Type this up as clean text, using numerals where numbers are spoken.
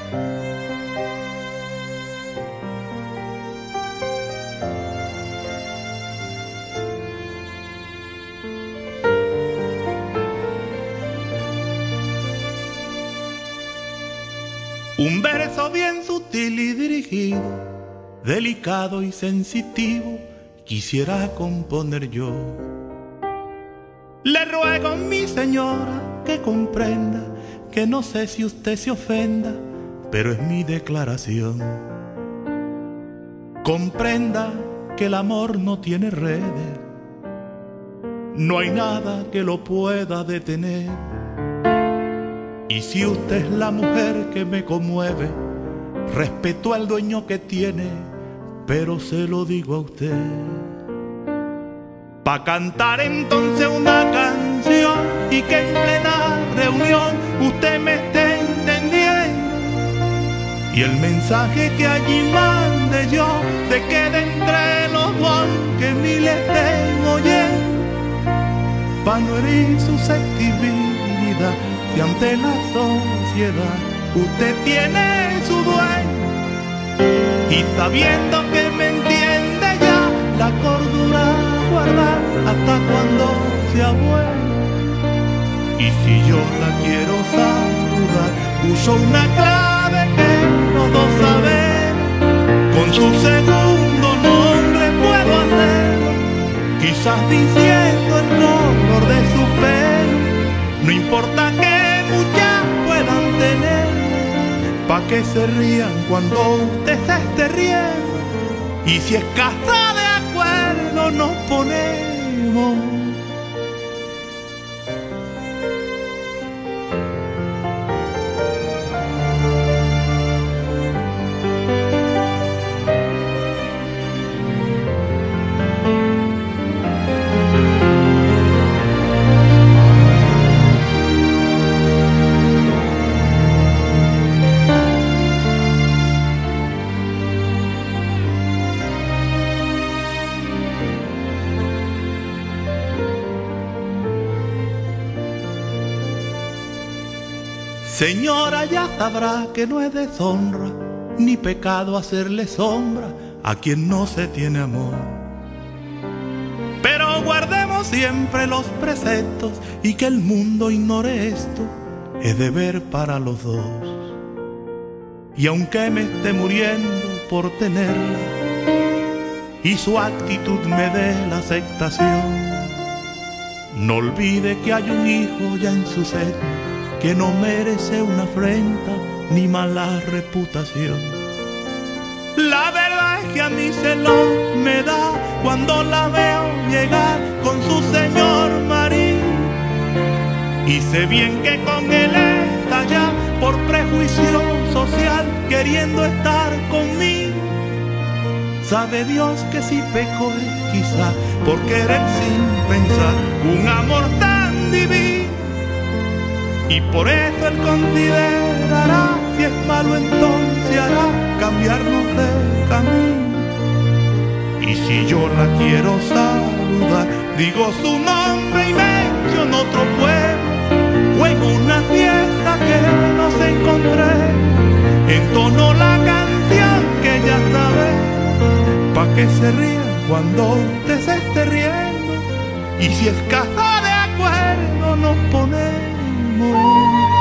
Un verso bien sutil y dirigido, delicado y sensitivo, quisiera componer yo. Le ruego, mi señora, que comprenda que no sé si usted se ofenda, pero es mi declaración. Comprenda que el amor no tiene redes, no hay nada que lo pueda detener. Y si usted es la mujer que me conmueve, respeto al dueño que tiene, pero se lo digo a usted. Pa' cantar entonces una canción y que en plena reunión usted me esté entendiendo. Y el mensaje que allí mande yo se quede entre los dos, que miles estén oyendo. Pa' no herir susceptibilidad, si ante la sociedad usted tiene su dueño, y sabiendo que me entiende ya, la cordura guardar hasta cuando sea bueno. Y si yo la quiero saludar, uso una clave que los dos sabemos, con su segundo nombre puedo hacerlo, quizás diciendo el color de su pelo. No importa que muchas puedan tener, pa' que se rían cuando usted se esté riendo. Y si es casa de acuerdo nos ponemos. Señora, ya sabrá que no es deshonra ni pecado hacerle sombra a quien no se tiene amor. Pero guardemos siempre los preceptos y que el mundo ignore esto, es deber para los dos. Y aunque me esté muriendo por tenerla y su actitud me dé la aceptación, no olvide que hay un hijo ya en su seno que no merece una afrenta ni mala reputación. La verdad es que a mí celo me da cuando la veo llegar con su señor marido, y sé bien que con él está ya por prejuicio social queriendo estar conmigo. Sabe Dios que si peco es quizá por querer sin pensar un amor tan divino, y por eso él considerará, si es malo entonces hará cambiarnos de camino. Y si yo la quiero saludar, digo su nombre y menciono otro pueblo, o en una fiesta que nos encontré, entono la canción que ya sabe, pa' que se rían cuando usted se esté riendo. Y si es casa de acuerdo nos ponemos.